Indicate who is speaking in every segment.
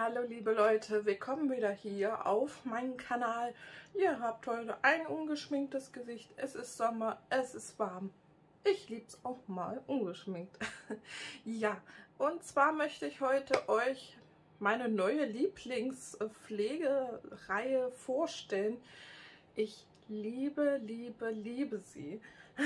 Speaker 1: Hallo liebe Leute, willkommen wieder hier auf meinem Kanal. Ihr habt heute ein ungeschminktes Gesicht. Es ist Sommer, es ist warm. Ich lieb's auch mal ungeschminkt. Ja, und zwar möchte ich heute euch meine neue Lieblingspflegereihe vorstellen. Ich liebe sie.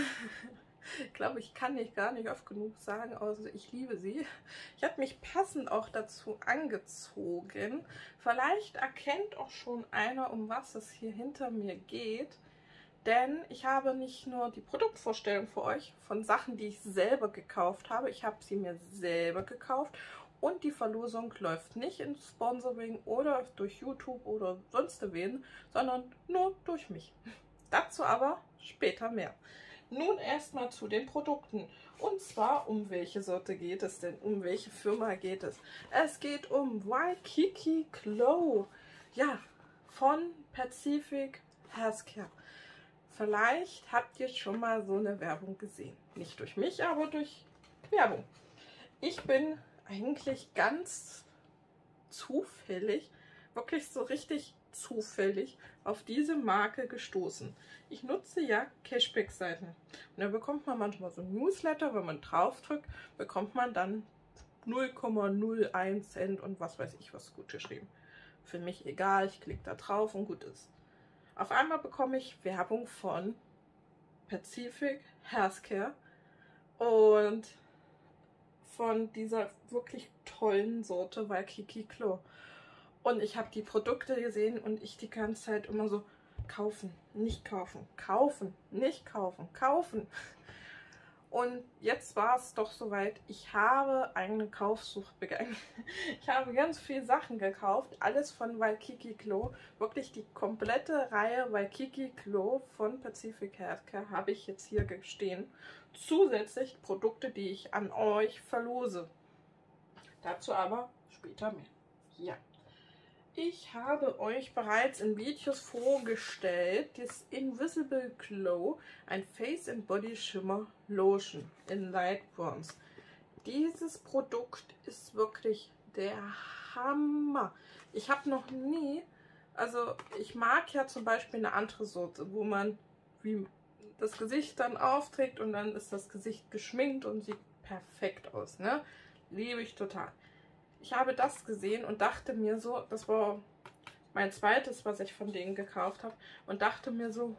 Speaker 1: Ich glaube, ich kann gar nicht oft genug sagen, also ich liebe sie. Ich habe mich passend auch dazu angezogen. Vielleicht erkennt auch schon einer, um was es hier hinter mir geht. Denn ich habe nicht nur die Produktvorstellung für euch von Sachen, die ich selber gekauft habe. Ich habe sie mir selber gekauft. Und die Verlosung läuft nicht in Sponsoring oder durch YouTube oder sonst wen, sondern nur durch mich. Dazu aber später mehr. Nun erstmal zu den Produkten. Und zwar, um welche Sorte geht es denn? Um welche Firma geht es? Es geht um Waikiki Glow. Ja, von Pacific Healthcare. Vielleicht habt ihr schon mal so eine Werbung gesehen. Nicht durch mich, aber durch Werbung. Ich bin eigentlich ganz zufällig, wirklich so richtig zufällig auf diese Marke gestoßen. Ich nutze ja Cashback-Seiten. Und da bekommt man manchmal so ein Newsletter, wenn man drauf drückt, bekommt man dann 0,01 Cent und was weiß ich was gut geschrieben. Für mich egal, ich klicke da drauf und gut ist. Auf einmal bekomme ich Werbung von Pacific Healthcare und von dieser wirklich tollen Sorte Waikiki Glow. Und ich habe die Produkte gesehen und ich die ganze Zeit immer so kaufen, nicht kaufen, kaufen, nicht kaufen, kaufen. Und jetzt war es doch soweit, ich habe eine Kaufsucht begangen. Ich habe ganz viele Sachen gekauft, alles von Waikiki Glow. Wirklich die komplette Reihe Waikiki Glow von Pacific Healthcare habe ich jetzt hier stehen. Zusätzlich Produkte, die ich an euch verlose. Dazu aber später mehr. Ja. Ich habe euch bereits in Videos vorgestellt, das Invisible Glow, ein Face and Body Shimmer Lotion in Light Bronze. Dieses Produkt ist wirklich der Hammer. Ich habe noch nie, also ich mag ja zum Beispiel eine andere Sorte, wo man wie das Gesicht dann aufträgt und dann ist das Gesicht geschminkt und sieht perfekt aus, ne? Liebe ich total. Ich habe das gesehen und dachte mir so, das war mein zweites, was ich von denen gekauft habe, und dachte mir so,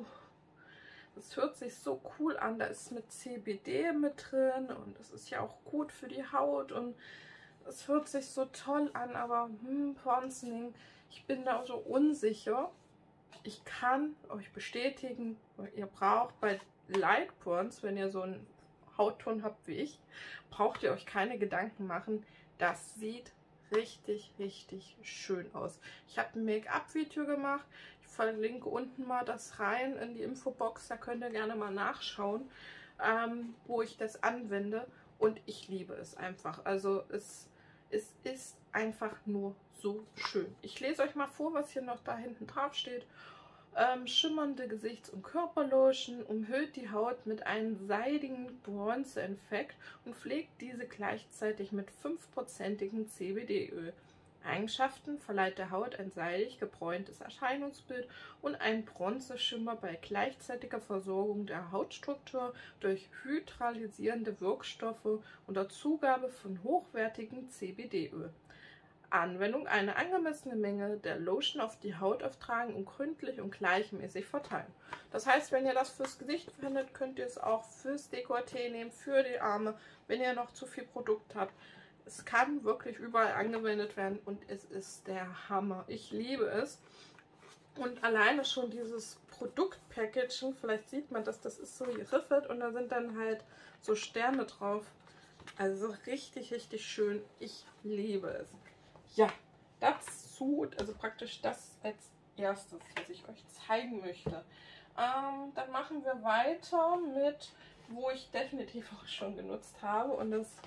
Speaker 1: das hört sich so cool an, da ist mit CBD mit drin und das ist ja auch gut für die Haut und es hört sich so toll an, aber Bronzening, ich bin da so unsicher. Ich kann euch bestätigen, ihr braucht bei Light Bronze, wenn ihr so einen Hautton habt wie ich, braucht ihr euch keine Gedanken machen. Das sieht richtig schön aus. Ich habe ein Make-up-Video gemacht. Ich verlinke unten mal das rein in die Infobox. Da könnt ihr gerne mal nachschauen, wo ich das anwende. Und ich liebe es einfach. Also es ist einfach nur so schön. Ich lese euch mal vor, was hier noch da hinten drauf steht. Schimmernde Gesichts- und Körperlotion umhüllt die Haut mit einem seidigen Bronzeeffekt und pflegt diese gleichzeitig mit 5%igem CBD-Öl. Eigenschaften verleiht der Haut ein seidig gebräuntes Erscheinungsbild und einen Bronzeschimmer bei gleichzeitiger Versorgung der Hautstruktur durch hydralisierende Wirkstoffe unter Zugabe von hochwertigem CBD-Öl. Anwendung: eine angemessene Menge der Lotion auf die Haut auftragen und gründlich und gleichmäßig verteilen. Das heißt, wenn ihr das fürs Gesicht verwendet, könnt ihr es auch fürs Dekolleté nehmen, für die Arme, wenn ihr noch zu viel Produkt habt. Es kann wirklich überall angewendet werden und es ist der Hammer. Ich liebe es. Und alleine schon dieses Produktpackaging, vielleicht sieht man das, das ist so geriffelt und da sind dann halt so Sterne drauf. Also richtig schön. Ich liebe es. Ja, dazu, also praktisch das als erstes, was ich euch zeigen möchte. Dann machen wir weiter mit, wo ich definitiv auch schon genutzt habe, und das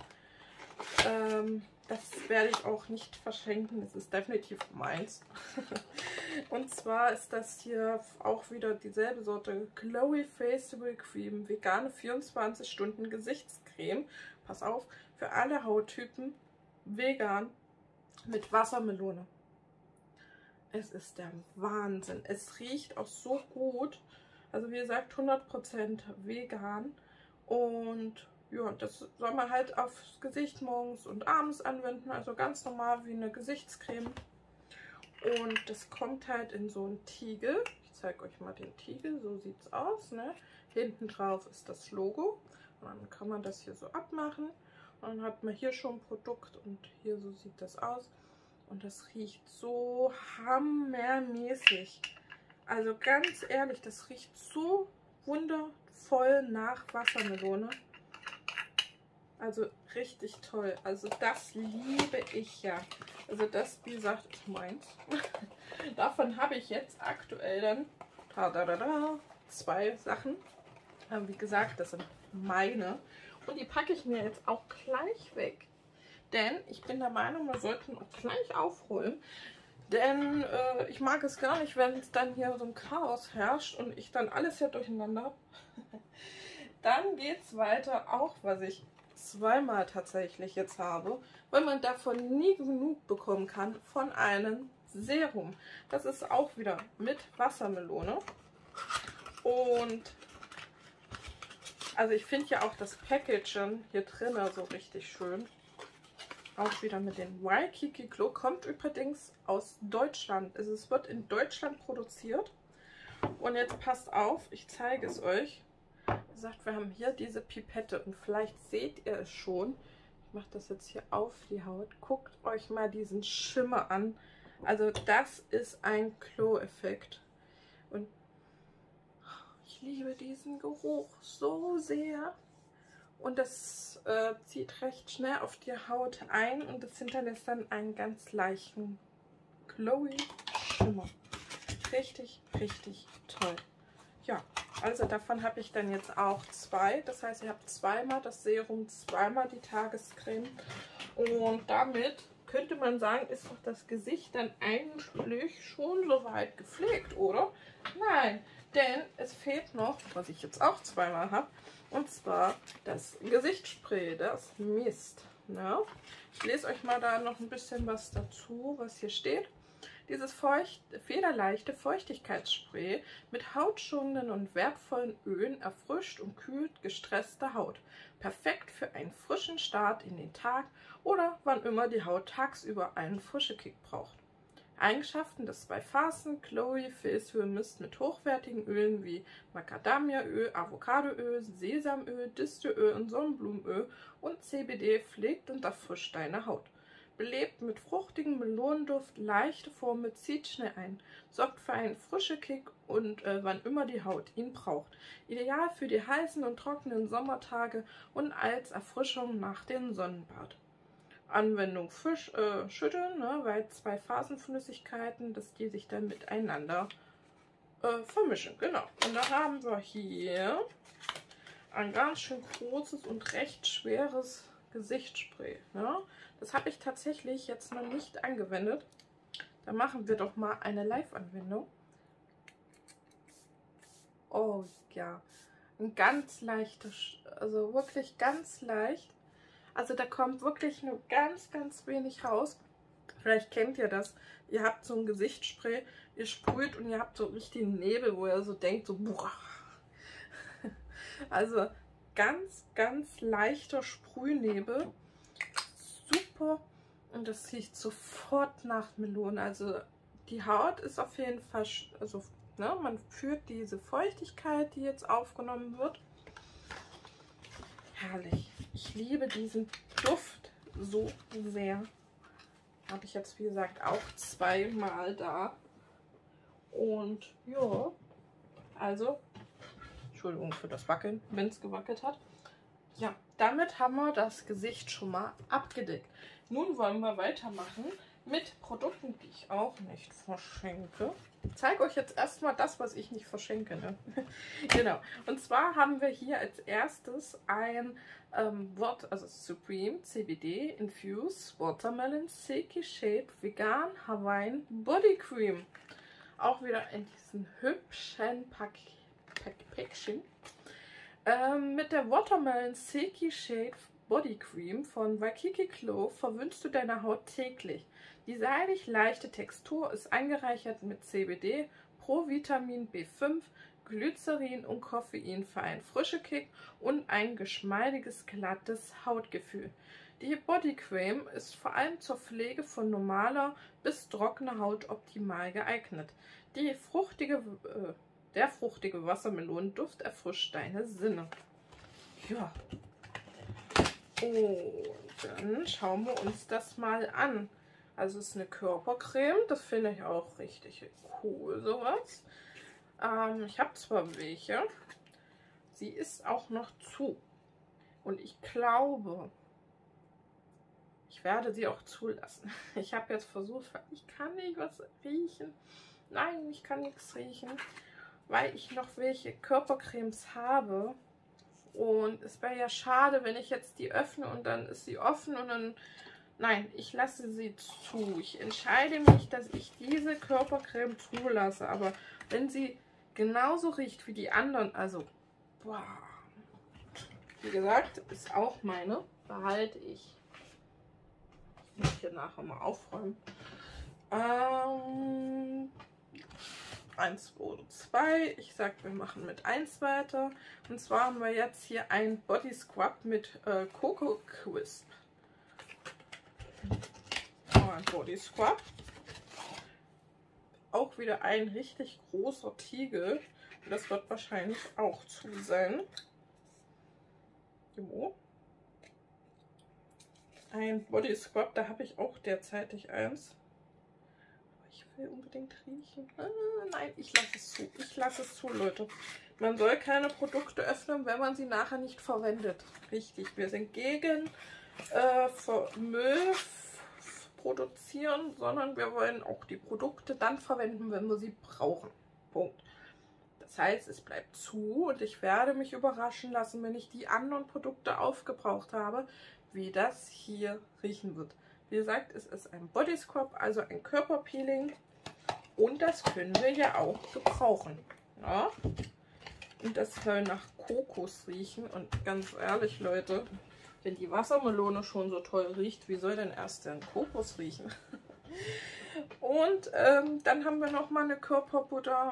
Speaker 1: werde ich auch nicht verschenken, das ist definitiv meins. Und zwar ist das hier auch wieder dieselbe Sorte Glowy Facial Cream, vegane 24 Stunden Gesichtscreme. Pass auf, für alle Hauttypen, vegan, mit Wassermelone. Es ist der Wahnsinn. Es riecht auch so gut. Also wie gesagt, 100% vegan. Und ja, das soll man halt aufs Gesicht morgens und abends anwenden. Also ganz normal wie eine Gesichtscreme. Und das kommt halt in so einen Tiegel. Ich zeige euch mal den Tiegel. So sieht es aus, ne? Hinten drauf ist das Logo. Und dann kann man das hier so abmachen. Und dann hat man hier schon ein Produkt und hier so sieht das aus. Und das riecht so hammermäßig. Also ganz ehrlich, das riecht so wundervoll nach Wassermelone. Also richtig toll. Also das liebe ich ja. Also das, wie gesagt, ist meins. Davon habe ich jetzt aktuell dann 2 Sachen. Wie gesagt, das sind meine. Und die packe ich mir jetzt auch gleich weg. Denn ich bin der Meinung, wir sollten auch gleich aufholen. Denn ich mag es gar nicht, wenn es dann hier so ein Chaos herrscht und ich dann alles hier durcheinander habe. Dann geht es weiter, auch was ich zweimal tatsächlich jetzt habe, weil man davon nie genug bekommen kann, von einem Serum. Das ist auch wieder mit Wassermelone. Und also ich finde ja auch das Packaging hier drinnen so richtig schön. Auch wieder mit dem Waikiki Glow. Kommt übrigens aus Deutschland. Also es wird in Deutschland produziert. Und jetzt passt auf, ich zeige es euch. Wie gesagt, wir haben hier diese Pipette und vielleicht seht ihr es schon. Ich mache das jetzt hier auf die Haut. Guckt euch mal diesen Schimmer an. Also das ist ein Glow-Effekt. Und ich liebe diesen Geruch so sehr. Und das zieht recht schnell auf die Haut ein und das hinterlässt dann einen ganz leichten glowy Schimmer. Richtig, richtig toll. Ja, also davon habe ich dann jetzt auch 2. Das heißt, ihr habt zweimal das Serum, zweimal die Tagescreme. Und damit könnte man sagen, ist doch das Gesicht dann eigentlich schon soweit gepflegt, oder? Nein, denn es fehlt noch, was ich jetzt auch zweimal habe. Und zwar das Gesichtsspray, das Mist. Ne? Ich lese euch mal da noch ein bisschen was dazu, was hier steht. Dieses federleichte Feuchtigkeitsspray mit hautschonenden und wertvollen Ölen erfrischt und kühlt gestresste Haut. Perfekt für einen frischen Start in den Tag oder wann immer die Haut tagsüber einen Frischekick braucht. Eigenschaften des 2-Phasen Glowy Face Mist mit hochwertigen Ölen wie Macadamiaöl, Avocadoöl, Sesamöl, Distelöl und Sonnenblumenöl und CBD pflegt und erfrischt deine Haut. Belebt mit fruchtigem Melonenduft, leichte Formel, zieht schnell ein, sorgt für einen frischen Kick und wann immer die Haut ihn braucht. Ideal für die heißen und trockenen Sommertage und als Erfrischung nach dem Sonnenbad. Anwendung schütteln, ne, weil 2-Phasenflüssigkeiten, dass die sich dann miteinander vermischen. Genau. Und da haben wir hier ein ganz schön großes und recht schweres Gesichtsspray. Ne? Das habe ich tatsächlich jetzt noch nicht angewendet. Da machen wir doch mal eine Live-Anwendung. Oh ja, ein ganz leichtes, also wirklich ganz leicht. Also da kommt wirklich nur ganz, ganz wenig raus. Vielleicht kennt ihr das. Ihr habt so ein Gesichtsspray, ihr sprüht und ihr habt so richtig Nebel, wo ihr so denkt, so boah. Also ganz, ganz leichter Sprühnebel. Super. Und das riecht sofort nach Melone. Also die Haut ist auf jeden Fall, also ne, man fühlt diese Feuchtigkeit, die jetzt aufgenommen wird. Herrlich. Ich liebe diesen Duft so sehr. Habe ich jetzt, wie gesagt, auch zweimal da. Und ja, also, Entschuldigung für das Wackeln, wenn es gewackelt hat. Ja, damit haben wir das Gesicht schon mal abgedeckt. Nun wollen wir weitermachen mit Produkten, die ich auch nicht verschenke. Ich zeige euch jetzt erstmal das, was ich nicht verschenke. Ne? Genau. Und zwar haben wir hier als erstes ein also Supreme CBD Infused Watermelon Silky Shape Vegan Hawaiian Body Cream. Auch wieder in diesem hübschen Päckchen. Mit der Watermelon Silky Shape Body Cream von Waikiki Clove verwöhnst du deine Haut täglich. Die seidig leichte Textur ist angereichert mit CBD, Provitamin B5, Glycerin und Koffein für einen frischen Kick und ein geschmeidiges, glattes Hautgefühl. Die Bodycreme ist vor allem zur Pflege von normaler bis trockener Haut optimal geeignet. Der fruchtige Wassermelonenduft erfrischt deine Sinne. Ja. Und dann schauen wir uns das mal an. Also es ist eine Körpercreme, das finde ich auch richtig cool, sowas. Ich habe zwar welche, sie ist auch noch zu. Und ich glaube, ich werde sie auch zulassen. Ich habe jetzt versucht, ich kann nicht was riechen. Nein, ich kann nichts riechen, weil ich noch welche Körpercremes habe. Und es wäre ja schade, wenn ich jetzt die öffne und dann ist sie offen und dann... Nein, ich lasse sie zu. Ich entscheide mich, dass ich diese Körpercreme zulasse. Aber wenn sie genauso riecht wie die anderen, also, boah. Wie gesagt, ist auch meine. Behalte ich. Ich muss hier nachher mal aufräumen. 1 oder 2. Ich sag, wir machen mit 1 weiter. Und zwar haben wir jetzt hier ein Body Scrub mit Coco Crisp. Ein Body Scrub. Auch wieder ein richtig großer Tiegel. Das wird wahrscheinlich auch zu sein. Jo. Ein Body Scrub, da habe ich auch derzeitig eins. Ich will unbedingt riechen. Nein, ich lasse es zu. Ich lasse es zu, Leute. Man soll keine Produkte öffnen, wenn man sie nachher nicht verwendet. Richtig, wir sind gegen Müll produzieren, sondern wir wollen auch die Produkte dann verwenden, wenn wir sie brauchen. Punkt. Das heißt, es bleibt zu und ich werde mich überraschen lassen, wenn ich die anderen Produkte aufgebraucht habe, wie das hier riechen wird. Wie gesagt, es ist ein Body Scrub, also ein Körperpeeling und das können wir ja auch gebrauchen. Ja? Und das soll nach Kokos riechen und ganz ehrlich, Leute, wenn die Wassermelone schon so toll riecht, wie soll denn erst der Kokos riechen? Und dann haben wir nochmal eine Körperbutter,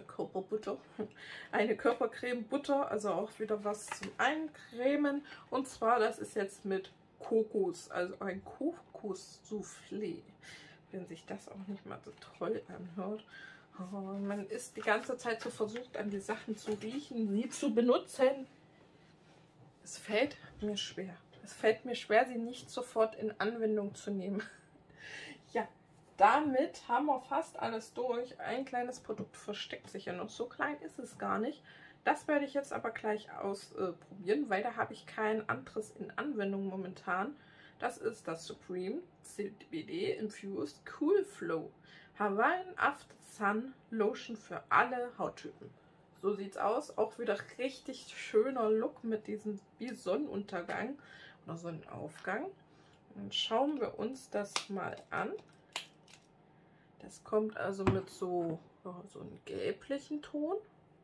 Speaker 1: eine Körpercreme Butter, also auch wieder was zum Eincremen. Und zwar, das ist jetzt mit Kokos, also ein Kokos-Soufflé. Wenn sich das auch nicht mal so toll anhört. Oh, man ist die ganze Zeit so versucht, an die Sachen zu riechen, sie zu benutzen. Es fällt mir schwer. Es fällt mir schwer, sie nicht sofort in Anwendung zu nehmen. Ja, damit haben wir fast alles durch. Ein kleines Produkt versteckt sich ja noch. So klein ist es gar nicht. Das werde ich jetzt aber gleich ausprobieren, weil da habe ich kein anderes in Anwendung momentan. Das ist das Supreme CBD Infused Cool Flow Hawaiian After Sun Lotion für alle Hauttypen. So sieht's aus. Auch wieder richtig schöner Look mit diesem wie Sonnenuntergang oder Sonnenaufgang. Dann schauen wir uns das mal an. Das kommt also mit so einem gelblichen Ton.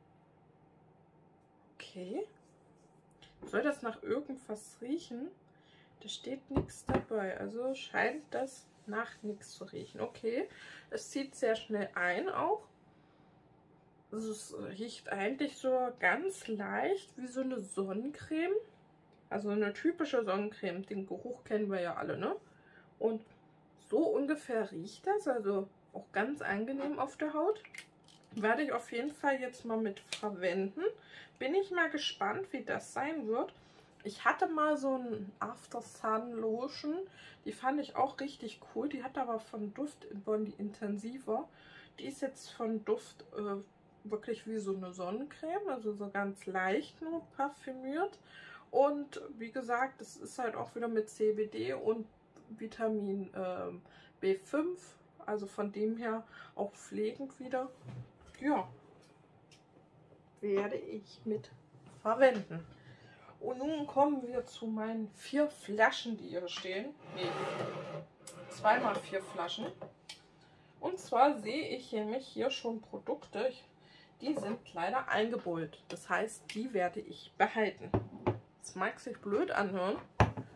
Speaker 1: Okay. Soll das nach irgendwas riechen? Da steht nichts dabei. Also scheint das nach nichts zu riechen. Okay. Es zieht sehr schnell ein auch. Also es riecht eigentlich so ganz leicht wie so eine Sonnencreme. Also eine typische Sonnencreme. Den Geruch kennen wir ja alle, ne? Und so ungefähr riecht das. Also auch ganz angenehm auf der Haut. Werde ich auf jeden Fall jetzt mal mit verwenden. Bin ich mal gespannt, wie das sein wird. Ich hatte mal so ein After Sun Lotion. Die fand ich auch richtig cool. Die hat aber von Duft Body intensiver. Die ist jetzt von Duft wirklich wie so eine Sonnencreme. Also so ganz leicht nur parfümiert. Und wie gesagt, es ist halt auch wieder mit CBD und Vitamin B5. Also von dem her auch pflegend wieder. Ja, werde ich mit verwenden. Und nun kommen wir zu meinen 4 Flaschen, die hier stehen. Nee, 2x4 Flaschen. Und zwar sehe ich nämlich hier schon Produkte, die sind leider eingebeult. Das heißt, die werde ich behalten. Das mag sich blöd anhören,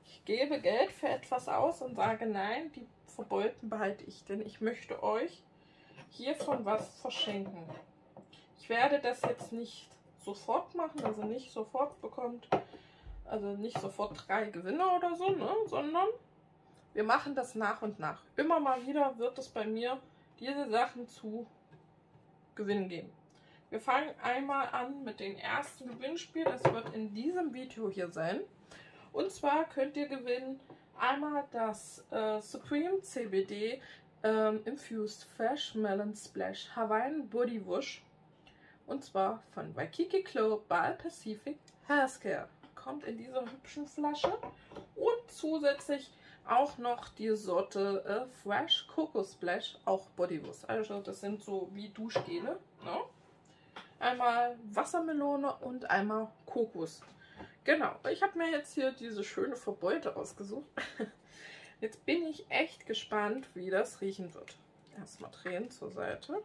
Speaker 1: Ich gebe Geld für etwas aus und sage, nein, die Verbeulten behalte ich, denn ich möchte euch hiervon was verschenken. Ich werde das jetzt nicht sofort machen, also nicht sofort bekommt, also nicht sofort 3 Gewinner oder so, ne, sondern wir machen das nach und nach. Immer mal wieder wird es bei mir diese Sachen zu gewinnen geben. Wir fangen einmal an mit dem ersten Gewinnspiel. Das wird in diesem Video hier sein. Und zwar könnt ihr gewinnen einmal das Supreme CBD Infused Fresh Melon Splash Hawaiian Body Wash. Und zwar von Waikiki Clo by Pacific Healthcare. Kommt in dieser hübschen Flasche. Und zusätzlich auch noch die Sorte Fresh Coco Splash, auch Body Wash. Also das sind so wie Duschgele. Ne? Einmal Wassermelone und einmal Kokos. Genau, ich habe mir jetzt hier diese schöne Verbeute ausgesucht. Jetzt bin ich echt gespannt, wie das riechen wird. Erstmal drehen zur Seite.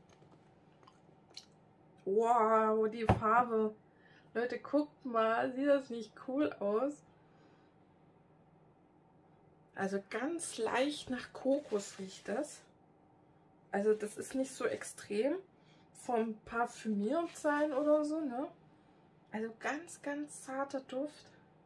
Speaker 1: Wow, die Farbe. Leute, guckt mal, sieht das nicht cool aus? Also ganz leicht nach Kokos riecht das. Also das ist nicht so extrem vom Parfümiert sein oder so, ne? Also ganz, ganz zarter Duft.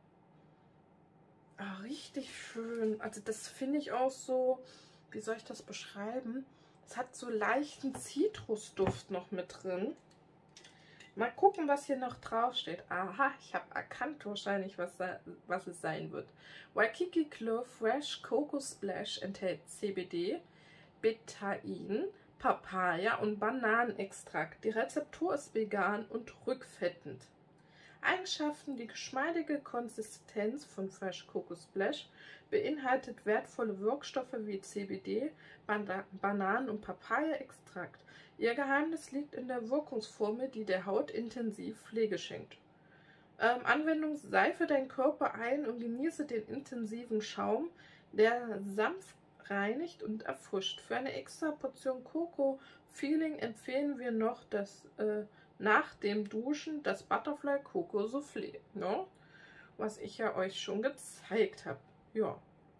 Speaker 1: Ah, richtig schön. Also das finde ich auch so, wie soll ich das beschreiben? Es hat so leichten Zitrusduft noch mit drin. Mal gucken, was hier noch drauf steht. Aha, ich habe erkannt wahrscheinlich, was es sein wird. Waikiki Clo Fresh Coco Splash enthält CBD, Betain, Papaya und Bananenextrakt. Die Rezeptur ist vegan und rückfettend. Eigenschaften: die geschmeidige Konsistenz von Fresh Coco Splash beinhaltet wertvolle Wirkstoffe wie CBD, Bananen- und Papaya-Extrakt. Ihr Geheimnis liegt in der Wirkungsformel, die der Haut intensiv Pflege schenkt. Anwendung: Seife deinen Körper ein und genieße den intensiven Schaum, der sanft reinigt und erfrischt. Für eine extra Portion Coco-Feeling empfehlen wir noch nach dem Duschen das Butterfly Coco Soufflé, ne? Was ich ja euch schon gezeigt habe. Ja.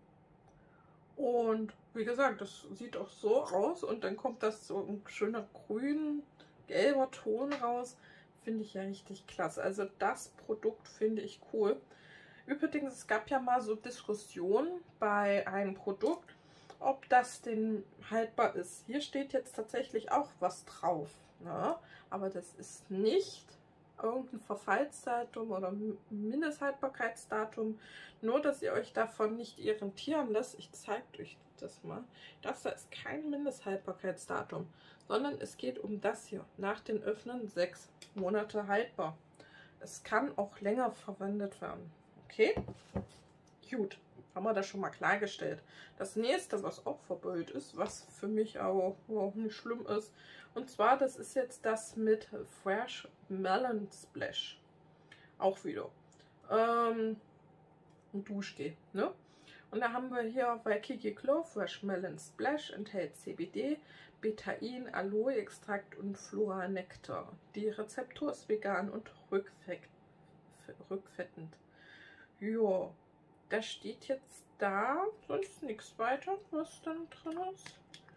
Speaker 1: Und wie gesagt, das sieht auch so aus und dann kommt das so ein schöner grün-gelber Ton raus. Finde ich ja richtig klasse. Also das Produkt finde ich cool. Übrigens, es gab ja mal so Diskussionen bei einem Produkt, ob das denn haltbar ist. Hier steht jetzt tatsächlich auch was drauf, ne? Aber das ist nicht irgendein Verfallsdatum oder Mindesthaltbarkeitsdatum. Nur, dass ihr euch davon nicht irritieren lasst. Ich zeige euch das mal. Das da ist kein Mindesthaltbarkeitsdatum, sondern es geht um das hier. Nach dem Öffnen 6 Monate haltbar. Es kann auch länger verwendet werden. Okay? Gut. Haben wir das schon mal klargestellt. Das nächste, was auch verbeult ist, was für mich auch nicht schlimm ist, und zwar, das ist jetzt das mit Fresh Melon Splash. Auch wieder. Ein Duschgel, ne? Und da haben wir hier Waikiki Clo Fresh Melon Splash, enthält CBD, Betain, Aloe-Extrakt und Flora-Nektar. Die Rezeptur ist vegan und rückfettend. Ja, da steht jetzt da sonst nichts weiter, was dann drin ist.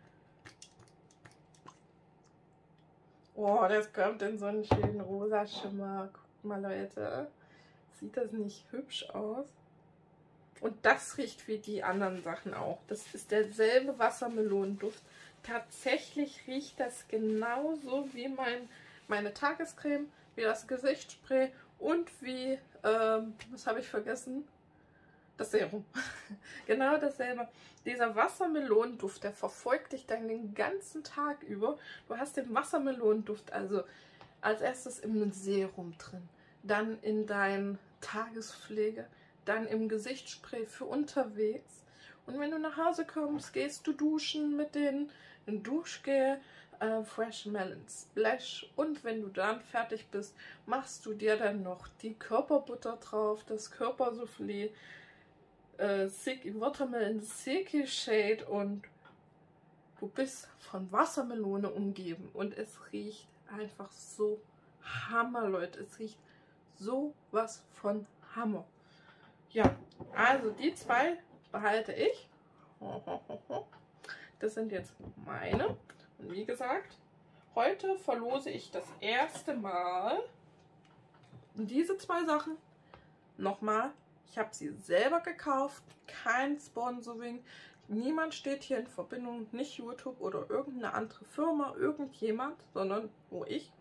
Speaker 1: Oh, das kommt in so einen schönen rosa Schimmer. Guckt mal, Leute. Sieht das nicht hübsch aus? Und das riecht wie die anderen Sachen auch. Das ist derselbe Wassermelonenduft. Tatsächlich riecht das genauso wie meine Tagescreme, wie das Gesichtsspray und wie, was habe ich vergessen? Das Serum. Genau dasselbe. Dieser Wassermelonenduft, der verfolgt dich dann den ganzen Tag über. Du hast den Wassermelonenduft also als erstes im Serum drin, dann in dein Tagespflege, dann im Gesichtsspray für unterwegs. Und wenn du nach Hause kommst, gehst du duschen mit den Duschgel Fresh Melon Splash. Und wenn du dann fertig bist, machst du dir dann noch die Körperbutter drauf, das Körpersoufflé, Watermelon Silky Shade, und du bist von Wassermelone umgeben und es riecht einfach so Hammer, Leute. Es riecht so was von Hammer. Ja, also die zwei behalte ich. Das sind jetzt meine. Und wie gesagt, heute verlose ich das erste Mal diese zwei Sachen. Nochmal, ich habe sie selber gekauft, kein Sponsoring. Niemand steht hier in Verbindung, nicht YouTube oder irgendeine andere Firma, irgendjemand, sondern nur ich.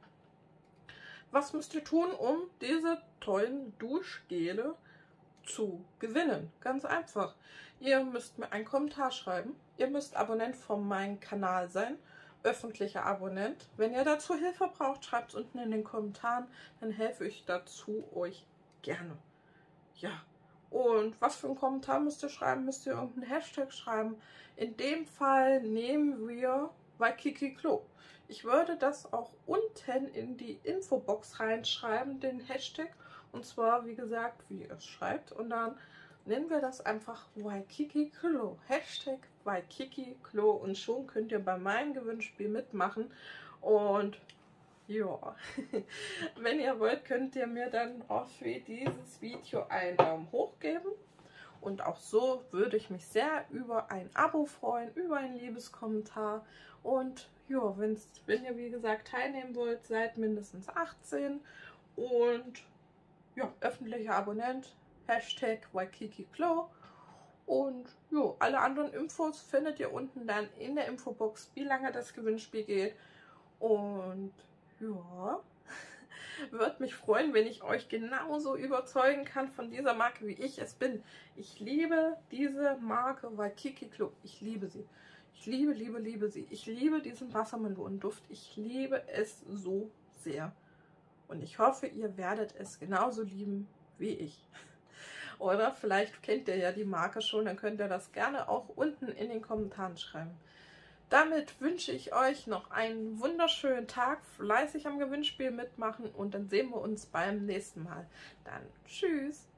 Speaker 1: Was müsst ihr tun, um diese tollen Duschgele zu gewinnen? Ganz einfach. Ihr müsst mir einen Kommentar schreiben. Ihr müsst Abonnent von meinem Kanal sein. Öffentlicher Abonnent. Wenn ihr dazu Hilfe braucht, schreibt es unten in den Kommentaren. Dann helfe ich dazu euch gerne. Ja. Und was für einen Kommentar müsst ihr schreiben? Müsst ihr irgendeinen Hashtag schreiben? In dem Fall nehmen wir Waikiki Klo. Ich würde das auch unten in die Infobox reinschreiben, den Hashtag. Und zwar, wie gesagt, wie ihr es schreibt. Und dann nennen wir das einfach Waikiki Klo. Hashtag Waikiki Klo. Und schon könnt ihr bei meinem Gewinnspiel mitmachen. Und ja, wenn ihr wollt, könnt ihr mir dann auch für dieses Video einen Daumen hoch geben. Und auch so würde ich mich sehr über ein Abo freuen, über ein Liebeskommentar. Und ja, wenn ihr wie gesagt teilnehmen wollt, seid mindestens 18. Und ja, öffentlicher Abonnent, Hashtag Waikiki Klo. Und ja, alle anderen Infos findet ihr unten dann in der Infobox, wie lange das Gewinnspiel geht. Und ja, würde mich freuen, wenn ich euch genauso überzeugen kann von dieser Marke, wie ich es bin. Ich liebe diese Marke Waikiki Klo. Ich liebe sie. Ich liebe sie. Ich liebe diesen Wassermelonenduft. Ich liebe es so sehr. Und ich hoffe, ihr werdet es genauso lieben wie ich. Oder vielleicht kennt ihr ja die Marke schon, dann könnt ihr das gerne auch unten in den Kommentaren schreiben. Damit wünsche ich euch noch einen wunderschönen Tag, fleißig am Gewinnspiel mitmachen und dann sehen wir uns beim nächsten Mal. Dann tschüss!